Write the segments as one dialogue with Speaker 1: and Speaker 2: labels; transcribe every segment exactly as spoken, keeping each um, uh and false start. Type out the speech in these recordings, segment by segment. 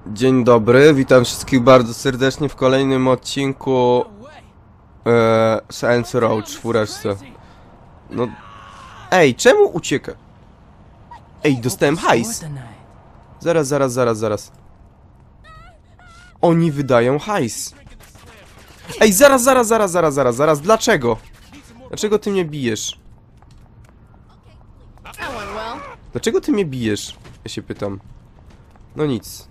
Speaker 1: Dzień dobry, witam wszystkich bardzo serdecznie w kolejnym odcinku e, Saints Row czwóreczce. No, ej, czemu ucieka? Ej, dostałem hajs. Zaraz, zaraz, zaraz, zaraz. Oni wydają hajs. Ej, zaraz, zaraz, zaraz, zaraz, zaraz, zaraz, dlaczego? Dlaczego ty mnie bijesz? Dlaczego ty mnie bijesz? Ja się pytam. No nic.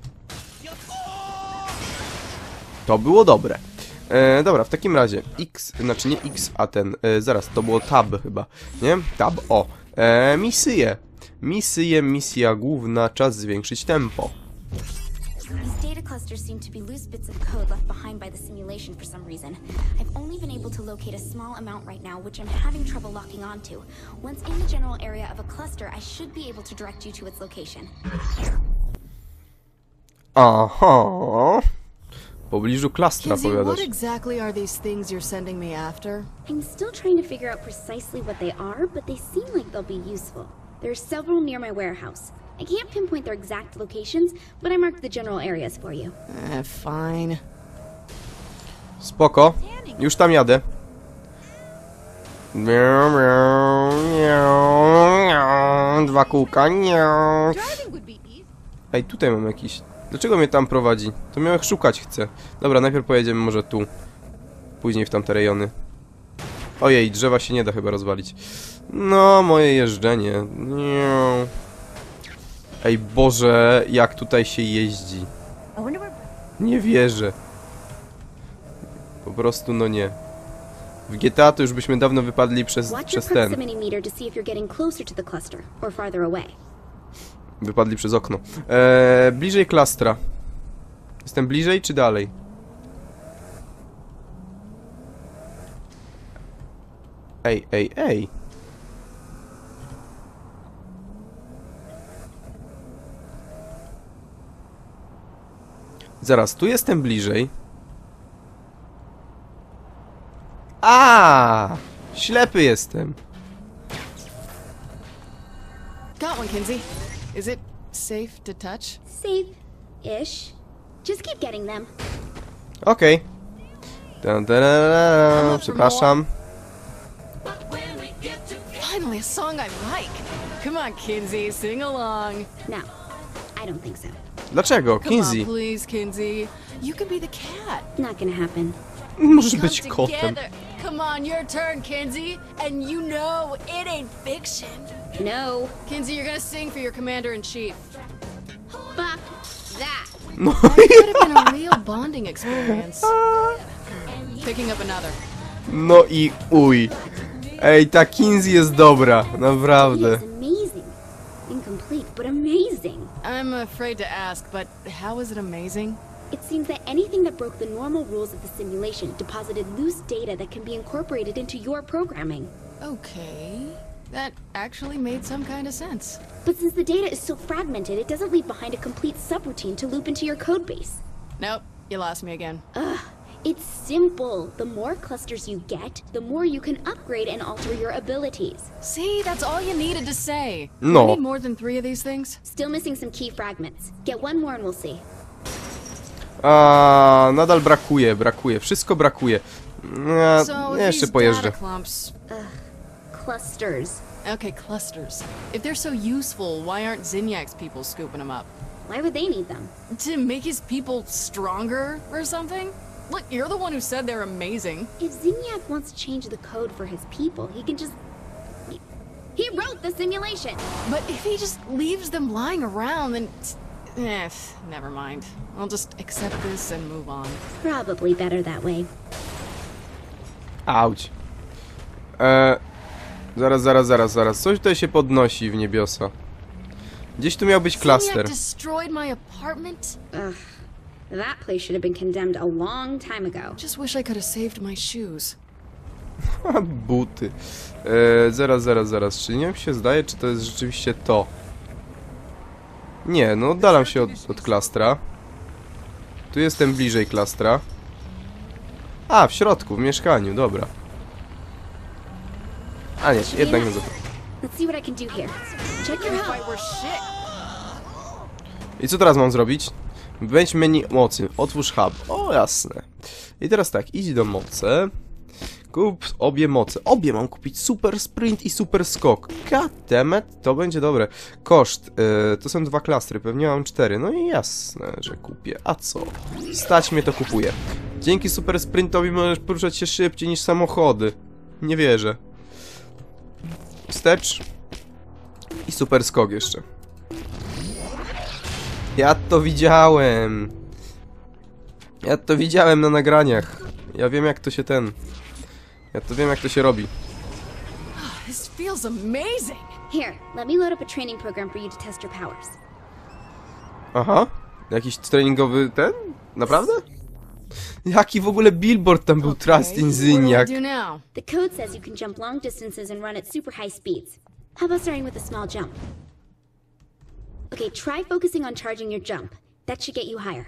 Speaker 1: To było dobre. E, dobra, w takim razie X, znaczy nie X, a ten, e, zaraz, to było tab chyba, nie? Tab, o. E, misje. Misje, misja główna, czas zwiększyć tempo.
Speaker 2: These data clusters seem to be loose bits of code left behind by the simulation for some reason. I've only been able to locate a small amount right now, which I'm having trouble locking onto. Once in the general area of a cluster, I should be able to direct you to its location.
Speaker 1: Aha. W pobliżu klastra,
Speaker 3: Kinzie,
Speaker 1: powiadasz.
Speaker 3: what exactly are these things you're sending me after?
Speaker 2: I'm still trying to figure out precisely what they are, but they seem like they'll be useful. There are several near my warehouse. I can't pinpoint their exact locations, but I marked the general areas for you.
Speaker 3: Eh, fine.
Speaker 1: Spoko. Już tam jadę. Dwa kółka. Ej, tutaj mam jakiś... Dlaczego mnie tam prowadzi? To miałem szukać chcę. Dobra, najpierw pojedziemy może tu. Później w tamte rejony. Ojej, drzewa się nie da chyba rozwalić. No, moje jeżdżenie. Nie. Ej, Boże, jak tutaj się jeździ. Nie wierzę. Po prostu, no nie. W G T A to już byśmy dawno wypadli przez, przez ten. Wypadli przez okno. Eee, bliżej klastra. Jestem bliżej czy dalej? Ej, ej, ej. Zaraz, tu jestem bliżej. A, ślepy jestem.
Speaker 3: Got one, Kinzie. Is it safe to touch?
Speaker 2: Safe-ish. Just keep getting them.
Speaker 1: Okej. Okay. Przepraszam.
Speaker 3: Finally, a song I like. Come on, Kinzie, sing along.
Speaker 2: No, I don't think so.
Speaker 1: Dlaczego?
Speaker 3: Come
Speaker 1: Kinzie.
Speaker 3: on, please, Kinzie. You could be the cat.
Speaker 2: Not gonna happen.
Speaker 1: Możesz
Speaker 3: Come
Speaker 1: być kotem.
Speaker 3: together. Come on, your turn, Kinzie. And you know it ain't fiction.
Speaker 2: No.
Speaker 3: Kinzie, you're gonna sing for your commander-in-chief.
Speaker 2: Fuck that.
Speaker 1: No
Speaker 3: That could have been a real bonding experience. Picking up another.
Speaker 1: No i uj. Ej, ta Kinzie jest dobra, naprawdę.
Speaker 2: It's amazing. Incomplete, but amazing.
Speaker 3: I'm afraid to ask, but how is it amazing?
Speaker 2: It seems that anything that broke the normal rules of the simulation deposited loose data that can be incorporated into your programming.
Speaker 3: Okay, that actually made some kind of sense.
Speaker 2: But since the data is so fragmented, it doesn't leave behind a complete subroutine to loop into your codebase.
Speaker 3: Nope, you lost me again.
Speaker 2: Ugh, it's simple. The more clusters you get, the more you can upgrade and alter your abilities.
Speaker 3: See, that's all you needed to say.
Speaker 1: No.
Speaker 3: You need more than three of these things?
Speaker 2: Still missing some key fragments. Get one more and we'll see.
Speaker 1: A, nadal brakuje, brakuje. Wszystko brakuje. Ja,
Speaker 3: So,
Speaker 1: ja jeszcze
Speaker 3: these
Speaker 1: pojeżdżę.
Speaker 3: data clumps.
Speaker 2: Clusters.
Speaker 3: Okay, clusters. If they're so useful, why aren't Zinyax's people scooping them up?
Speaker 2: Why would they need them?
Speaker 3: To make his people stronger or something? Look, you're the one who said they're amazing.
Speaker 2: If Zinyak wants to change the code for his people, he can just... He, he wrote the simulation!
Speaker 3: But if he just leaves them lying around, then... Eh, never mind. I'll just accept this and move on.
Speaker 2: Probably better that way.
Speaker 1: Auć. E, zaraz, zaraz, zaraz, zaraz. Coś tutaj się podnosi w niebiosa. Gdzieś tu miał być klaster.
Speaker 3: Zinyak destroyed my apartment?
Speaker 2: Ugh. That place should have been condemned a long time ago.
Speaker 3: Just wish I could have saved my shoes.
Speaker 1: Buty. E, zaraz, zaraz, zaraz. Czy nie mi się zdaje, czy to jest rzeczywiście to? Nie, no oddalam się od, od klastra. Tu jestem bliżej klastra. A, w środku, w mieszkaniu, dobra. A nie, jednak nie za to.
Speaker 2: Let's see what I can do here. Check your
Speaker 3: If I
Speaker 2: health.
Speaker 3: were shit.
Speaker 1: I co teraz mam zrobić? Wejdź menu mocy. Otwórz hub. O, jasne. I teraz tak, idź do mocy. Kup obie moce. Obie mam kupić. Super sprint i super skok. Goddammit, to będzie dobre. Koszt. Yy, to są dwa klastry. Pewnie mam cztery. No i jasne, że kupię. A co? Stać mnie to kupuję. Dzięki super sprintowi możesz poruszać się szybciej niż samochody. Nie wierzę. Wstecz. I super skok jeszcze. Ja to widziałem. Ja to widziałem na nagraniach. Ja wiem jak to się ten... Ja to wiem jak to się robi.
Speaker 3: This feels amazing.
Speaker 2: Here, let me load up a training program for you to test your powers.
Speaker 1: Aha. Jakiś treningowy ten? Naprawdę? Jaki w ogóle billboard tam był? Trust in
Speaker 3: What
Speaker 1: Zyniak.
Speaker 3: do I do now?
Speaker 2: The code says you can jump long distances and run at super high speeds. How about starting with a small jump? Okay, try focusing on charging your jump. That should get you higher.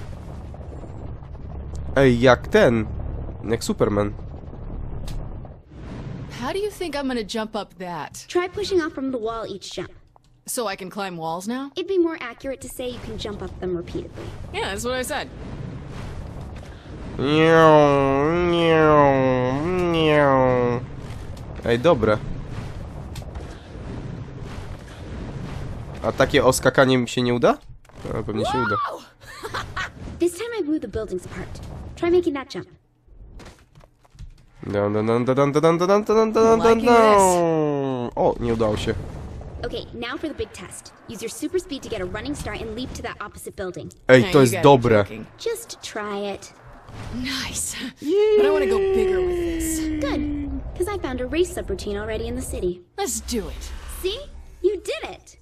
Speaker 1: Ej, jak ten? Jak Superman.
Speaker 3: How do you think I'm gonna jump up that?
Speaker 2: Try pushing off from the wall each jump.
Speaker 3: So I can climb walls now?
Speaker 2: It'd be more accurate to say you can jump up them repeatedly.
Speaker 3: Yeah, that's what I said.
Speaker 1: Nią, nią, nią. Ej, dobre. A takie oskakanie mi się nie uda? A, pewnie się uda.
Speaker 2: This time I blew the buildings apart. Try making that jump.
Speaker 1: Dun, dun, dun, dun, dun, dun, dun, dun, dun, dun, dun, dun. O, nie udało się.
Speaker 2: Okay, now for the big test. Use your super speed to get a running start and leap to that opposite building.
Speaker 1: Ej,
Speaker 3: Hey,
Speaker 1: to
Speaker 3: you
Speaker 1: jest
Speaker 3: gotta be
Speaker 1: dobre.
Speaker 3: joking.
Speaker 2: Just try it.
Speaker 3: Nice. But I want to go bigger with this.
Speaker 2: Good, because I found a race subroutine already in the city.
Speaker 3: Let's do it.
Speaker 2: See? You did it!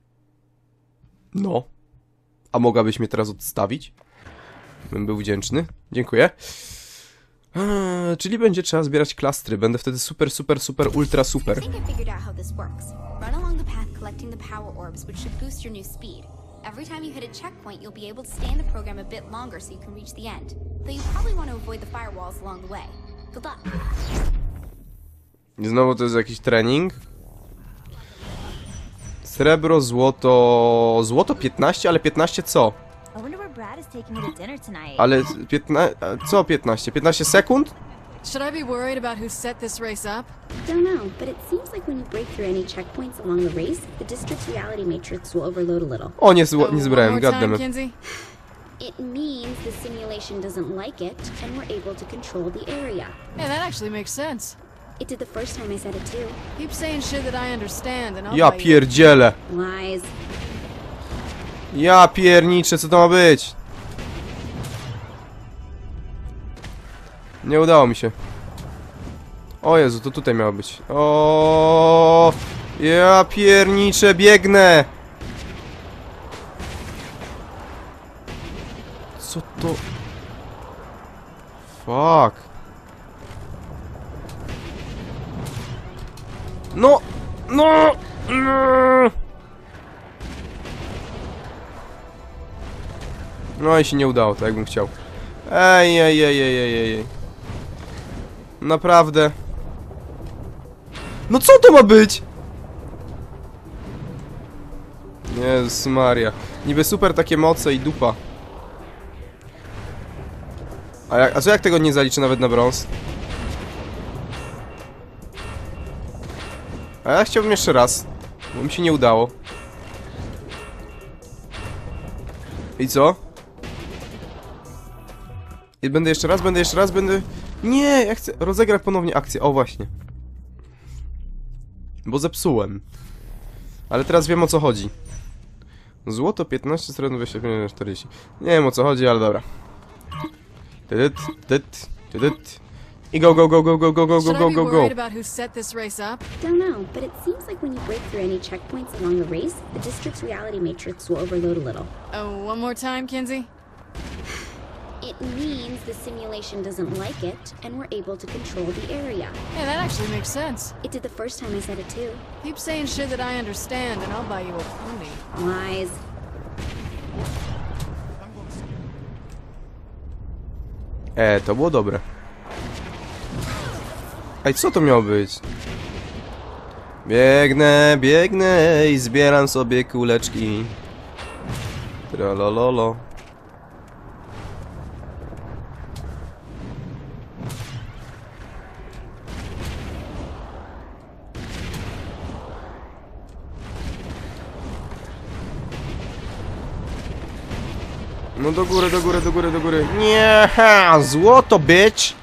Speaker 1: No. A mogłabyś mnie teraz odstawić? Bym był wdzięczny. Dziękuję. Eee, czyli będzie trzeba zbierać klastry. Będę wtedy super, super, super, ultra super.
Speaker 2: I think I figured out how this works. Run along the path collecting the power orbs, which should boost your new speed. Every time you hit a checkpoint, you'll be able to stay in the program a bit longer so you can reach the end. Though you probably want to avoid the firewalls along the way. Good luck.
Speaker 1: I znowu to jest jakiś trening. Srebro, złoto... Złoto piętnaście, ale piętnaście co?
Speaker 4: I wonder where Brad is taking me to dinner tonight.
Speaker 1: Ale piętnaście... Co piętnaście? piętnaście sekund?
Speaker 3: Should I be worried about who set this race up?
Speaker 2: Don't know, but it seems like when you break through any checkpoints along the race, the district's reality matrix will overload a little.
Speaker 1: O, nie, zło,
Speaker 3: Oh,
Speaker 1: nie
Speaker 3: one
Speaker 1: zbrałem,
Speaker 3: more time,
Speaker 1: goddammit.
Speaker 3: Kinsey?
Speaker 2: It means the simulation doesn't like it, and we're able to control the area.
Speaker 3: Yeah, that actually makes sense.
Speaker 2: It did the first time I said it too.
Speaker 3: Keep saying shit that I understand and I'll
Speaker 1: Ja
Speaker 3: buy you.
Speaker 1: pierdzielę.
Speaker 2: Lies.
Speaker 1: Ja pierniczę, co to ma być? Nie udało mi się. O Jezu, to tutaj miało być. O, ja pierniczę, biegnę. Co to? Fuck. No, no, no. No i się nie udało, tak jakbym chciał. Ej, ej, ej, ej, ej, ej. Naprawdę. No co to ma być? Jezus Maria. Niby super takie moce i dupa. A, jak, a co jak tego nie zaliczę nawet na brąz? A ja chciałbym jeszcze raz, bo mi się nie udało. I co? I będę jeszcze raz, będę jeszcze raz, będę... Nie, ja chcę rozegrać ponownie akcję, o właśnie. Bo zepsułem. Ale teraz wiem o co chodzi. Złoto piętnaście, srebrno dwadzieścia pięć, czterdzieści. Nie wiem o co chodzi, ale dobra. Tydyt, tydyt, tydyt. I go, go, go, go, go, go, go, go,
Speaker 3: Should I
Speaker 1: go,
Speaker 3: be
Speaker 1: go, go.
Speaker 3: worried about who set this race up?
Speaker 2: Don't know, but it seems like when you break through any checkpoints along the race, the district's reality matrix will overload a little.
Speaker 3: Oh, one more time, Kinsey?
Speaker 2: It means the simulation doesn't like it, and we're able to control the area.
Speaker 3: Yeah, that actually makes sense.
Speaker 2: It did the first time I said it too.
Speaker 3: Keep saying shit that I understand and I'll buy you a pony.
Speaker 2: Lies.
Speaker 1: E, to było dobre. Ej, co to miało być? Biegnę, biegnę i zbieram sobie kuleczki. Tralololo. No do góry, do góry, do góry, do góry. Nie, ha, złoto, bitch!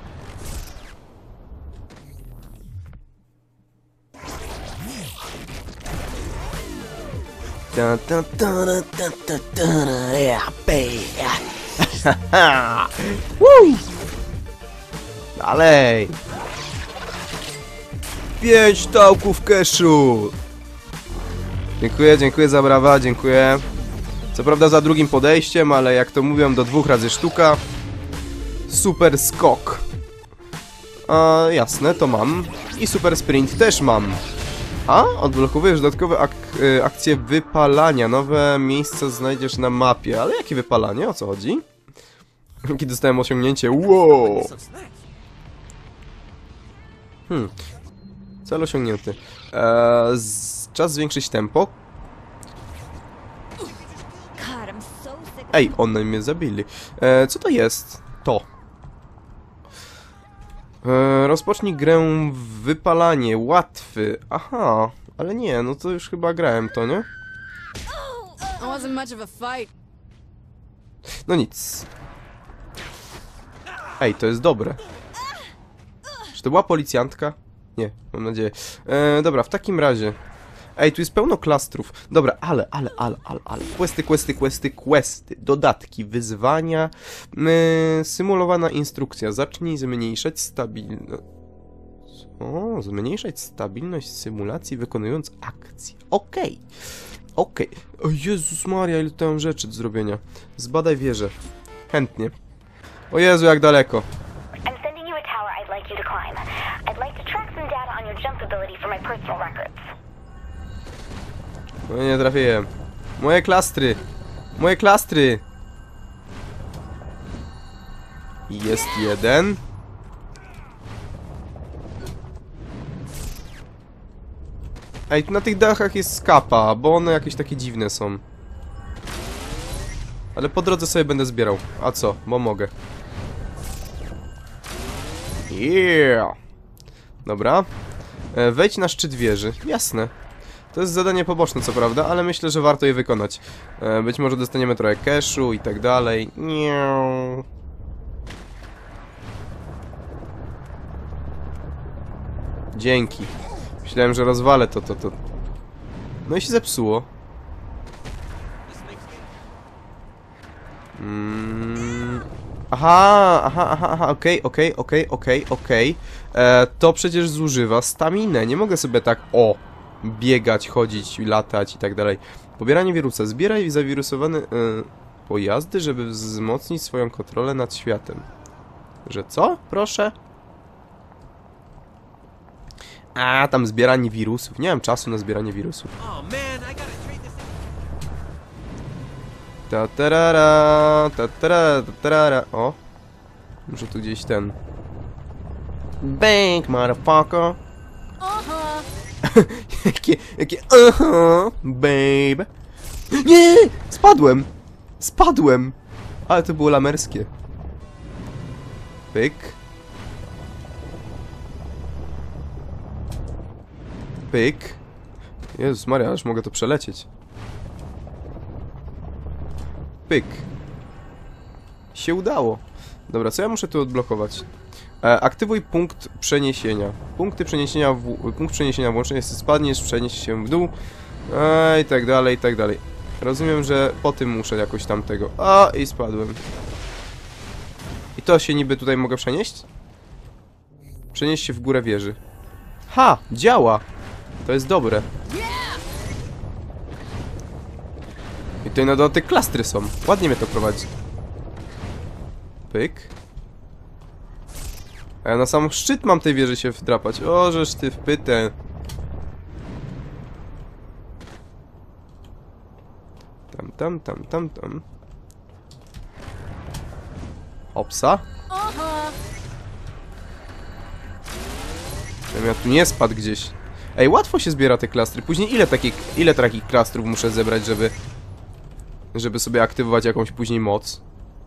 Speaker 1: Ta, ta, ta, ta, ta, ta, yeah, baby. Woo! Dalej! Pięć tałków cashu! Dziękuję, dziękuję za brawa, dziękuję. Co prawda za drugim podejściem, ale jak to mówią, do dwóch razy sztuka. Super skok. A, jasne, to mam. I super sprint też mam. A, odblokowujesz dodatkowe ak y, akcje wypalania. Nowe miejsca znajdziesz na mapie. Ale jakie wypalanie? O co chodzi? Jakie dostałem osiągnięcie? Wow! Hmm. Cel osiągnięty. Eee, z... Czas zwiększyć tempo.
Speaker 4: God, I'm so sick.
Speaker 1: Ej, one mnie zabili. Eee, co to jest? To. Eee, rozpocznij grę w wypalanie. Łatwy. Aha. Ale nie, no to już chyba grałem to, nie?
Speaker 3: It wasn't much of a fight.
Speaker 1: No nic. Ej, to jest dobre. Czy to była policjantka? Nie, mam nadzieję. E, dobra, w takim razie. Ej, tu jest pełno klastrów. Dobra, ale, ale, ale, ale, ale. Questy, questy, questy, questy. Dodatki, wyzwania. E, symulowana instrukcja. Zacznij zmniejszać stabilność. O, zmniejszać stabilność symulacji wykonując akcję. Okej. Okej. O Jezus Maria, ile tam rzeczy do zrobienia. Zbadaj wieżę. Chętnie. O Jezu, jak daleko.
Speaker 5: I'm sending you a tower I'd like you to climb. I'd like to track some data on your jump ability for my personal records.
Speaker 1: No nie trafiłem. Moje klastry. Moje klastry. Jest jeden. Ej, tu na tych dachach jest skapa, bo one jakieś takie dziwne są. Ale po drodze sobie będę zbierał. A co? Bo mogę. Yeah. Dobra. E, wejdź na szczyt wieży. Jasne. To jest zadanie poboczne, co prawda, ale myślę, że warto je wykonać. E, być może dostaniemy trochę cashu i tak dalej. Nie. Dzięki. Myślałem, że rozwalę to, to, to. No i się zepsuło. Mm. Aha, aha, aha, aha, okej, okej, okej, okej, okej. To przecież zużywa staminę. Nie mogę sobie tak, o, biegać, chodzić, latać i tak dalej. Pobieranie wirusa. Zbieraj zawirusowane e, pojazdy, żeby wzmocnić swoją kontrolę nad światem. Że co? Proszę? A, tam zbieranie wirusów. Nie mam czasu na zbieranie wirusów. Ta tarara, ta tarara, ta tarara. O. Muszę tu gdzieś ten. Bank, motherfucker.
Speaker 3: Aha.
Speaker 1: jakie, jakie, aha, babe. Nie! Spadłem! Spadłem! Ale to było lamerskie. Pyk. Pyk. Jezus Maria, aż mogę to przelecieć. Pyk. Się udało. Dobra, co ja muszę tu odblokować? E, aktywuj punkt przeniesienia. Punkty przeniesienia w, punkt przeniesienia włączony jest, spadniesz, przenieś się w dół. E, I tak dalej, i tak dalej. Rozumiem, że po tym muszę jakoś tam tego. A, i spadłem. I to się niby tutaj mogę przenieść? Przenieść się w górę wieży. Ha! Działa! To jest dobre. I tutaj na dodatek klastry są. Ładnie mnie to prowadzi. Pyk. A ja na sam szczyt mam tej wieży się wdrapać. O, żeż ty wpytę. Tam, tam, tam, tam, tam. Hopsa. Ja tu nie spadł gdzieś. Ej, łatwo się zbiera te klastry. Później ile takich, ile takich klastrów muszę zebrać, żeby żeby sobie aktywować jakąś później moc?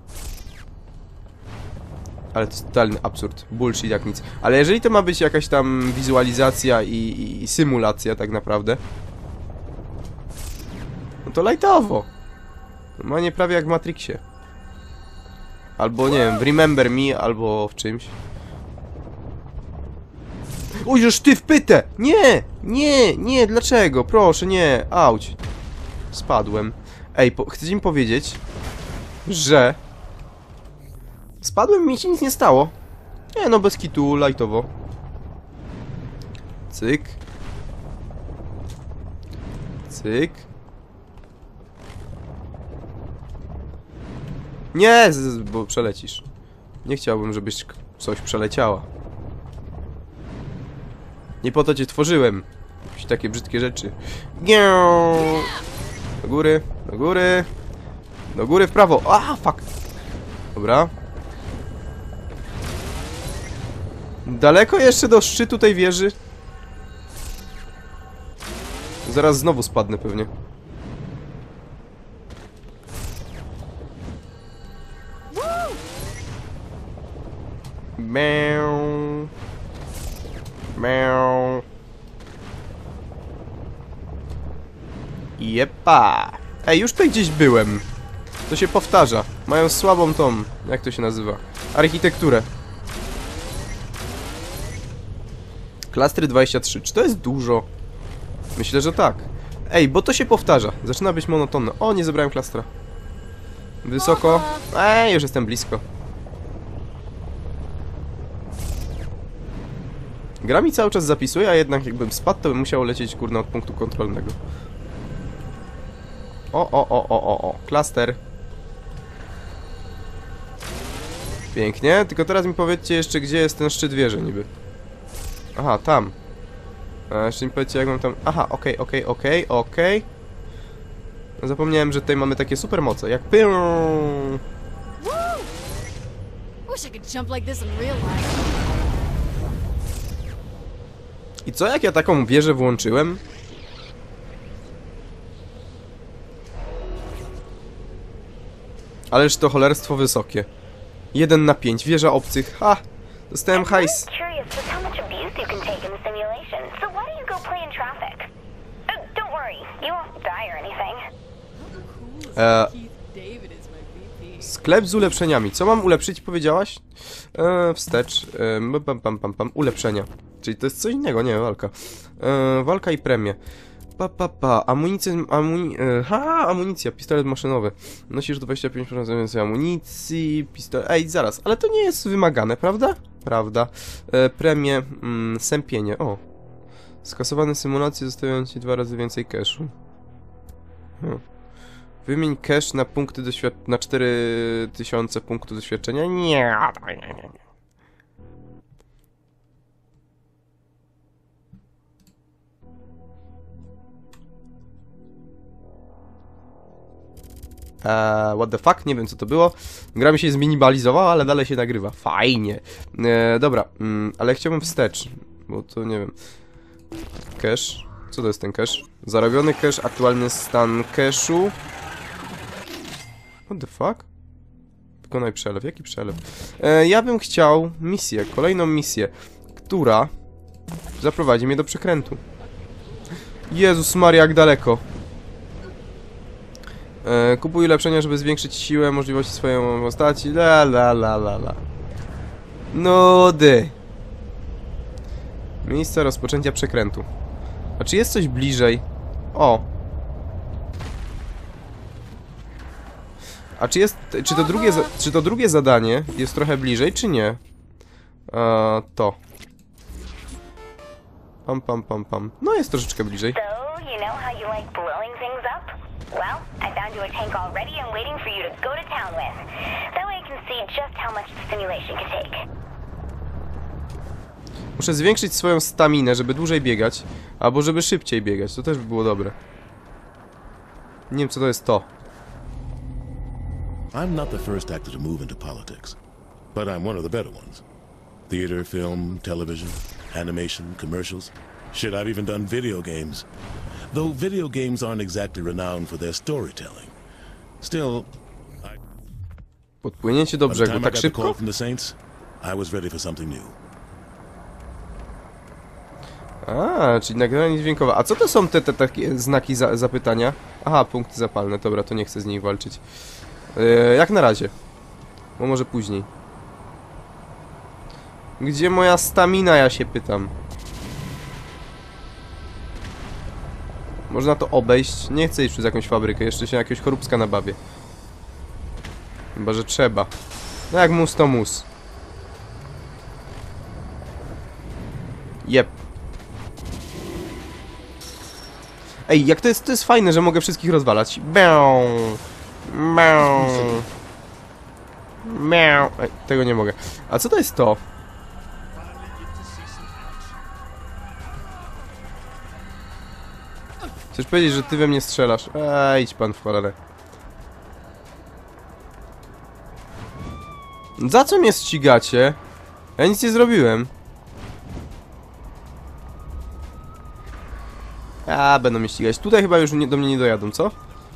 Speaker 1: Ale to jest totalny absurd. Bullshit jak nic. Ale jeżeli to ma być jakaś tam wizualizacja i, i, i symulacja tak naprawdę, no to lightowo. Normalnie prawie jak w Matrixie. Albo nie wiem, w Remember Me, albo w czymś. Oj, żeż ty w pytę! Nie! Nie! Nie! Dlaczego? Proszę, nie! Auć! Spadłem. Ej, po, chcecie mi powiedzieć, że... Spadłem i mi się nic nie stało. Nie no, bez kitu, lajtowo. Cyk. Cyk. Nie, z- z- bo przelecisz. Nie chciałbym, żebyś k- coś przeleciała. Nie po to cię tworzyłem. Jakieś takie brzydkie rzeczy. Gię! Do góry, do góry. Do góry, w prawo. A, fuck. Dobra. Daleko jeszcze do szczytu tej wieży? Zaraz znowu spadnę pewnie. Miau. Miau. Jepa. Ej, już tutaj gdzieś byłem. To się powtarza. Mają słabą tą, jak to się nazywa? Architekturę. Klastry dwadzieścia trzy. Czy to jest dużo? Myślę, że tak. Ej, bo to się powtarza. Zaczyna być monotonne. O, nie zebrałem klastra. Wysoko. Ej, już jestem blisko. Gra mi cały czas zapisuje, a jednak jakbym spadł, to bym musiał lecieć, kurna, od punktu kontrolnego. O, o, o, o, o, o. Klaster. Pięknie, tylko teraz mi powiedzcie jeszcze, gdzie jest ten szczyt wieży niby. Aha, tam. A jeszcze mi powiedzcie, jak mam tam... Aha, okej, okay, okej, okay, okej, okay, okej. Okay. Zapomniałem, że tutaj mamy takie super moce, jak pył.
Speaker 3: Wish I could jump like this in real life.
Speaker 1: I co, jak ja taką wieżę włączyłem? Ależ to cholerstwo wysokie. jeden na pięć, wieża obcych. Ha! Dostałem hajs.
Speaker 5: I'm curious just how much abuse you can take in the simulation. So why don't you go play in traffic? Oh, don't worry, you won't die or anything.
Speaker 1: E,
Speaker 3: Keith David is my V P.
Speaker 1: sklep z ulepszeniami. Co mam ulepszyć, powiedziałaś? E, wstecz. E, pam, pam, pam, pam. Ulepszenia. Czyli to jest co innego, nie, walka. E, walka i premie. Pa, pa, pa. Amunicja, amuni... E, ha, amunicja, pistolet maszynowy. Nosisz dwadzieścia pięć procent więcej amunicji, pistolet... Ej, zaraz, ale to nie jest wymagane, prawda? Prawda. E, premie, mm, sępienie, o. Skasowane symulacje zostawiają ci dwa razy więcej cashu. Hmm. Wymień cash na punkty doświadczenia, na cztery tysiące punktów doświadczenia. Nie, nie, nie, nie. Eee, what the fuck? Nie wiem, co to było. Gra mi się zminimalizowała, ale dalej się nagrywa. Fajnie. Eee, dobra, mm, ale chciałbym wstecz, bo to nie wiem. Cash. Co to jest ten cash? Zarobiony cash, aktualny stan cashu. What the fuck? Wykonaj przelew. Jaki przelew? Eee, ja bym chciał misję, kolejną misję, która zaprowadzi mnie do przekrętu. Jezus Maria, jak daleko. E, kupuj ulepszenia, żeby zwiększyć siłę, możliwości swojej postaci. La la la la la. Nudy. Miejsce rozpoczęcia przekrętu. A czy jest coś bliżej? O. A czy jest... Czy to drugie, za, czy to drugie zadanie jest trochę bliżej, czy nie? E, to. Pam, pam, pam, pam. No jest troszeczkę bliżej.
Speaker 5: So, you know how you like blowing things up? Well, I found you a tank already and waiting for you to go to town with. That way I can see just how much the simulation can take.
Speaker 1: Muszę zwiększyć swoją staminę, żeby dłużej biegać, albo żeby szybciej biegać. To też by było dobre. Nie wiem, co to jest to.
Speaker 6: I'm not the first actor to move into politics, but I'm one of the better ones. Theater, film, television, animation, commercials. Shit, I've even done video games. Though video games aren't exactly renowned for their storytelling. Still, I,
Speaker 1: Podpłynięcie do
Speaker 6: by the
Speaker 1: brzegu
Speaker 6: time I
Speaker 1: tak
Speaker 6: got the call
Speaker 1: szybko?
Speaker 6: from the Saints, I was ready for something new.
Speaker 1: A, czyli nagranie dźwiękowe. A co to są te, te takie znaki za, zapytania? Aha, punkty zapalne. Dobra, to nie chcę z nich walczyć. Yy, jak na razie. Bo może później. Gdzie moja stamina, ja się pytam. Można to obejść. Nie chcę iść przez jakąś fabrykę. Jeszcze się jakiegoś choróbska nabawię. Chyba, że trzeba. No jak mus, to mus. Jep. Ej, jak to jest, to jest fajne, że mogę wszystkich rozwalać. Miau. Miau. Miau. Ej, tego nie mogę. A co to jest to? Chcesz powiedzieć, że ty we mnie strzelasz? Ej, idź pan w cholerę. Za co mnie ścigacie? Ja nic nie zrobiłem. A, będą mnie ścigać. Tutaj chyba już nie, do mnie nie dojadą, co?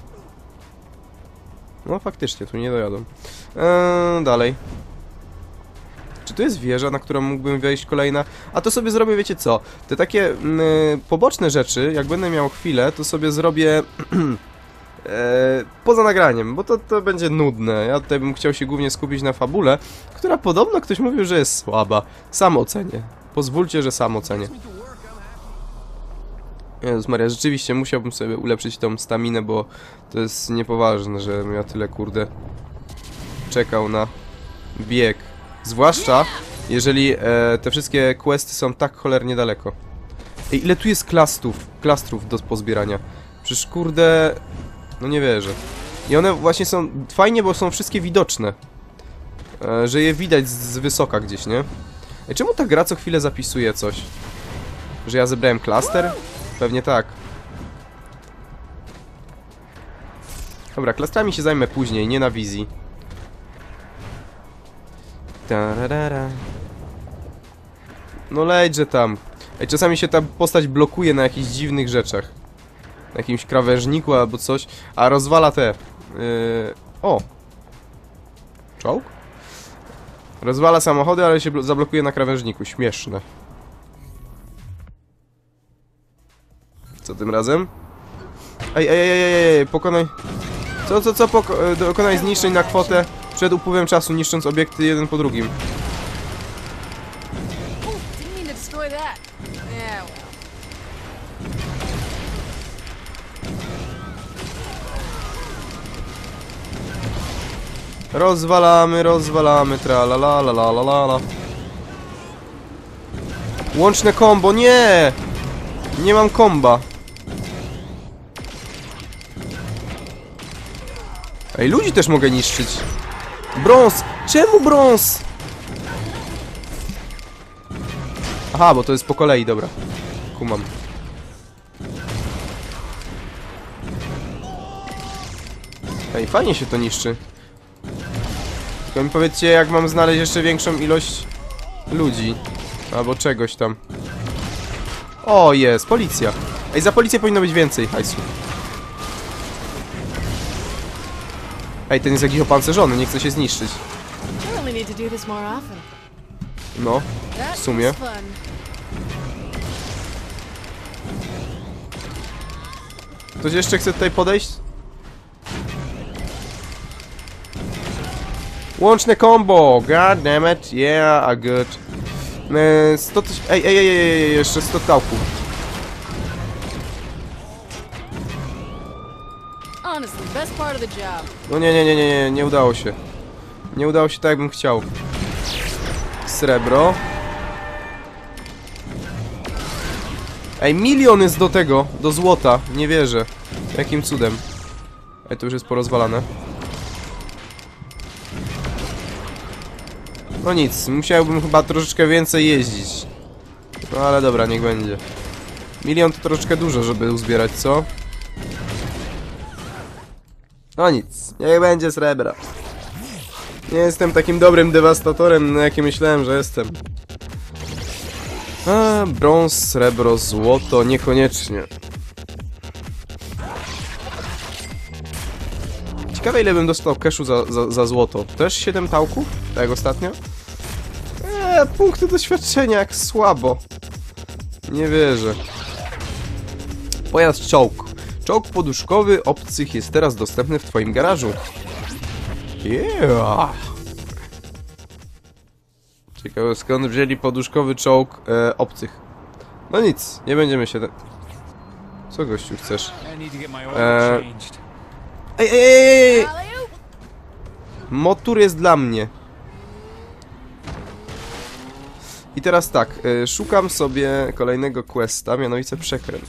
Speaker 1: No faktycznie, tu nie dojadą. Eee, dalej. Czy tu jest wieża, na którą mógłbym wejść kolejna? A to sobie zrobię, wiecie co? Te takie mm, poboczne rzeczy, jak będę miał chwilę, to sobie zrobię e, poza nagraniem, bo to, to będzie nudne. Ja tutaj bym chciał się głównie skupić na fabule, która podobno ktoś mówił, że jest słaba. Sam ocenię. Pozwólcie, że sam ocenię. Jezus Maria, rzeczywiście musiałbym sobie ulepszyć tą staminę, bo to jest niepoważne, że ja tyle, kurde, czekał na bieg. Zwłaszcza, jeżeli e, te wszystkie questy są tak cholernie daleko. Ej, ile tu jest klastrów, klastrów do pozbierania? Przecież, kurde, no nie wierzę. I one właśnie są fajnie, bo są wszystkie widoczne. E, że je widać z, z wysoka gdzieś, nie? Ej, czemu ta gra co chwilę zapisuje coś? Że ja zebrałem klaster? Pewnie tak. Dobra, klastrami się zajmę później, nie na wizji. Tararara. No lejdźże tam. Ej, czasami się ta postać blokuje na jakichś dziwnych rzeczach. Na jakimś krawężniku albo coś. A rozwala te... Yy... O! Czołg? Rozwala samochody, ale się zablokuje na krawężniku. Śmieszne. Co tym razem? Ej, ej, ej, ej, ej, pokonaj... Co, co, co, poko dokonaj zniszczeń na kwotę przed upływem czasu, niszcząc obiekty jeden po drugim.
Speaker 3: Didn't mean to destroy that. Yeah, well.
Speaker 1: Rozwalamy, rozwalamy, tra la la la la la la la. Łączne combo, nie! Nie mam komba. Ej, ludzi też mogę niszczyć. Brąz! Czemu brąz? Aha, bo to jest po kolei, dobra. Kumam. Ej, fajnie się to niszczy. Tylko mi powiedzcie, jak mam znaleźć jeszcze większą ilość ludzi. Albo czegoś tam. O, jest, policja. Ej, za policję powinno być więcej hajsu. Ej, ten jest jakiś opancerzony, nie chce się zniszczyć.
Speaker 3: I really need to do this more often.
Speaker 1: No,
Speaker 3: That
Speaker 1: w sumie.
Speaker 3: was fun.
Speaker 1: Ktoś jeszcze chce tutaj podejść? Łączne combo! God damn it, yeah, a good. Eee, sto tysięcy... Ej, ej, ej, ej, ej, jeszcze sto tałków.
Speaker 3: Honestly, best part of the job.
Speaker 1: No nie, nie, nie, nie, nie, nie udało się. Nie udało się tak, jakbym chciał. Srebro. Ej, milion jest do tego, do złota. Nie wierzę. Jakim cudem. Ej, to już jest porozwalane. No nic, musiałbym chyba troszeczkę więcej jeździć. No ale dobra, niech będzie. Milion to troszeczkę dużo, żeby uzbierać, co? No nic, niech będzie srebra. Nie jestem takim dobrym dewastatorem, na jakim myślałem, że jestem. A, brąz, srebro, złoto, niekoniecznie. Ciekawe, ile bym dostał cashu za, za, za złoto. Też siedem tałków? Tak jak ostatnio? Eee, punkty doświadczenia, jak słabo. Nie wierzę. Pojazd czołg. Czołg poduszkowy obcych jest teraz dostępny w twoim garażu. Yeah. Ciekawe, skąd wzięli poduszkowy czołg e, obcych. No nic, nie będziemy się... Co, gościu, chcesz? E... Ej, ej, ej, ej! Motor jest dla mnie. I teraz tak, e, szukam sobie kolejnego questa, mianowicie przekręt.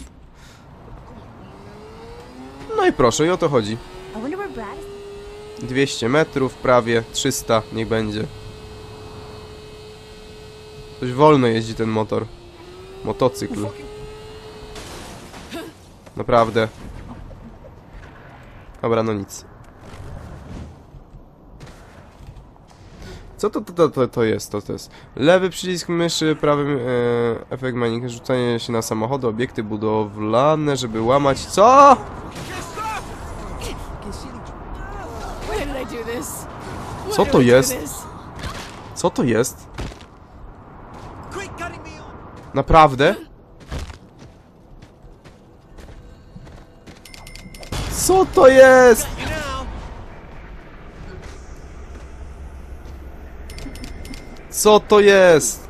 Speaker 1: No i proszę, i o to chodzi.
Speaker 4: I wonder where Brad is.
Speaker 1: dwieście metrów, prawie trzysta, niech będzie. Dość wolno jeździ ten motor. Motocykl. Naprawdę. Dobra, no nic. Co to, to, to, to jest? To, to jest lewy przycisk myszy, prawym e, efekt manik, rzucanie się na samochody, obiekty budowlane, żeby łamać... Co?
Speaker 3: Why did I do this? Why
Speaker 1: Co
Speaker 3: did
Speaker 1: to
Speaker 3: I do
Speaker 1: jest?
Speaker 3: this?
Speaker 1: Co to jest? Naprawdę? Co to jest? Co to jest?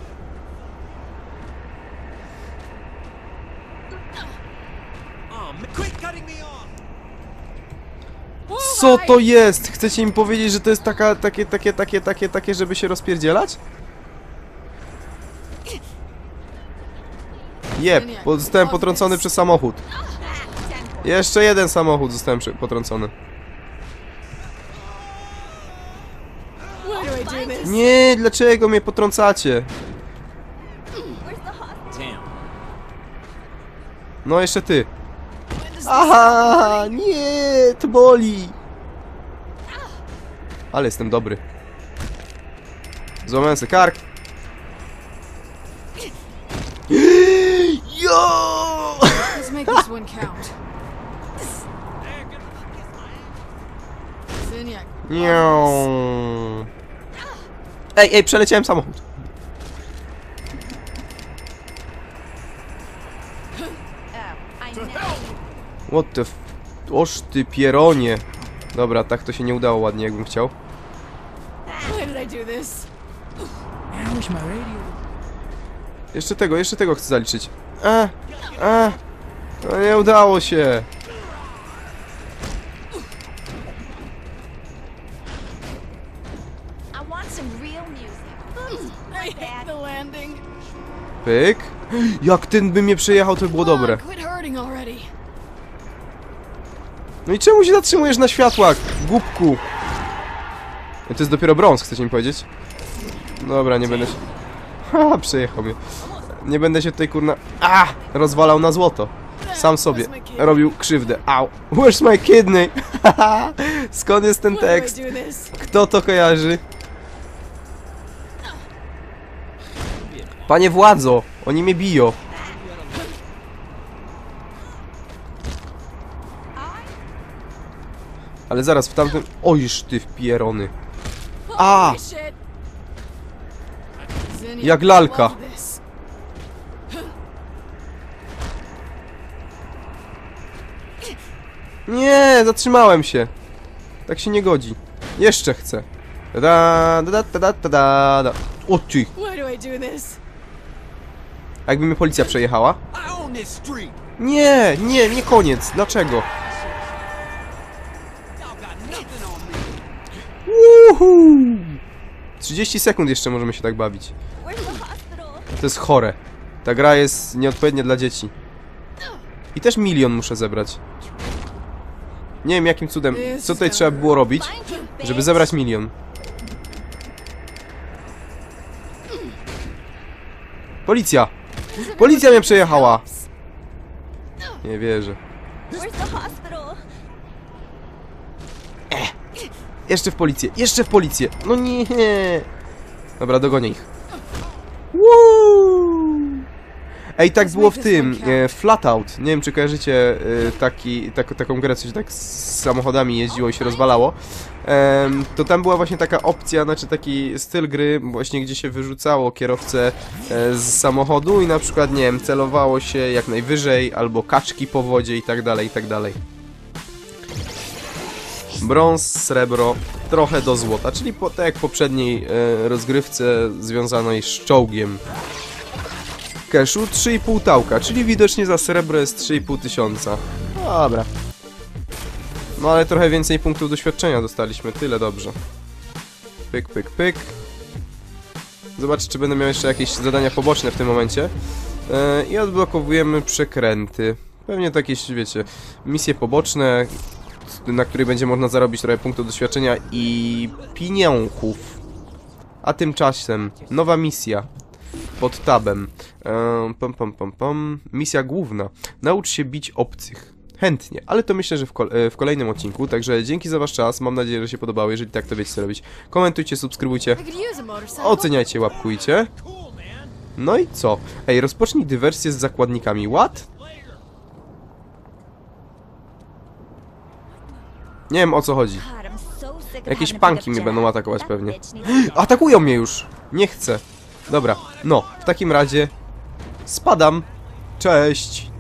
Speaker 1: Co to jest? Chcecie mi powiedzieć, że to jest taka, takie, takie, takie, takie, takie, żeby się rozpierdzielać? Jep, bo zostałem potrącony przez samochód. Jeszcze jeden samochód zostałem przy- potrącony.
Speaker 3: Why do I do this?
Speaker 1: Nie, dlaczego mnie potrącacie? No jeszcze ty. Aha, nie, to boli. Ale jestem dobry. Złamałem sobie kark. Jo!
Speaker 3: Let's make this one count. Zyniak.
Speaker 1: Nią. Ej, ej, przeleciałem samochód.
Speaker 4: Oh, I know.
Speaker 1: What the f... Oż ty pieronie. Dobra, tak to się nie udało ładnie, jakbym chciał.
Speaker 3: Why did I do this?
Speaker 1: Jeszcze tego, jeszcze tego chcę zaliczyć. A, a, no nie udało się.
Speaker 4: I want some real music.
Speaker 3: I hate the landing.
Speaker 1: Pyk. Jak ten by mnie przejechał, to by było
Speaker 3: Come
Speaker 1: dobre.
Speaker 3: on, quit hurting already.
Speaker 1: No i czemu się zatrzymujesz na światłach, głupku? To jest dopiero brąz, chcecie mi powiedzieć? Dobra, nie będę się... Haha, przejechał mnie. Nie będę się tutaj, kurna... A! Rozwalał na złoto. Sam sobie robił krzywdę. Au! Where's my kidney? Skąd jest ten
Speaker 3: Why do
Speaker 1: tekst?
Speaker 3: I do this?
Speaker 1: Kto to kojarzy? Panie władzo! Oni mnie biją. Ale zaraz, w tamtym... Ojż ty wpierony. A!
Speaker 3: Holy shit. Zyniak,
Speaker 1: Jak lalka.
Speaker 3: love this.
Speaker 1: Nie, zatrzymałem się. Tak się nie godzi. Jeszcze chcę. Da da da da da da da da. O ty.
Speaker 3: Why do I do this?
Speaker 1: A jakby mnie policja przejechała? Nie, nie, nie koniec. Dlaczego? Woohoo! trzydzieści sekund jeszcze możemy się tak bawić.
Speaker 4: Where's the hospital?
Speaker 1: To jest chore. Ta gra jest nieodpowiednia dla dzieci. I też milion muszę zebrać. Nie wiem jakim cudem. Co tutaj trzeba było robić, żeby zebrać milion? Policja! Policja mnie przejechała! Nie wierzę.
Speaker 4: Where's the hospital?
Speaker 1: Jeszcze w policję, jeszcze w policję! No nie! Dobra, dogonię ich. Woo! Ej, tak było w tym, e, Flatout. Nie wiem, czy kojarzycie e, taki, tak, taką grę, co się tak z samochodami jeździło i się rozwalało. E, to tam była właśnie taka opcja, znaczy taki styl gry, właśnie gdzie się wyrzucało kierowcę e, z samochodu i na przykład, nie wiem, celowało się jak najwyżej, albo kaczki po wodzie i tak dalej, i tak dalej. Brąz, srebro, trochę do złota, czyli po, tak jak w poprzedniej e, rozgrywce związanej z czołgiem. Cashu trzy i pół tałka, czyli widocznie za srebro jest trzy i pół tysiąca. Dobra. No ale trochę więcej punktów doświadczenia dostaliśmy, tyle dobrze. Pyk, pyk, pyk. Zobaczę, czy będę miał jeszcze jakieś zadania poboczne w tym momencie. Yy, I odblokowujemy przekręty. Pewnie to jakieś, wiecie, misje poboczne, na których będzie można zarobić trochę punktów doświadczenia i pieniążków. A tymczasem nowa misja. Pod tabem. Ehm, pom, pom, pom, pom. Misja główna. Naucz się bić obcych. Chętnie, ale to myślę, że w, kol w kolejnym odcinku. Także dzięki za wasz czas. Mam nadzieję, że się podobało. Jeżeli tak, to wiecie co robić. Komentujcie, subskrybujcie. Oceniajcie, łapkujcie. No i co? Ej, rozpocznij dywersję z zakładnikami. What? Nie wiem, o co chodzi. Jakieś punki mnie będą atakować pewnie. Atakują mnie już! Nie chcę. Dobra, no, w takim razie spadam. Cześć!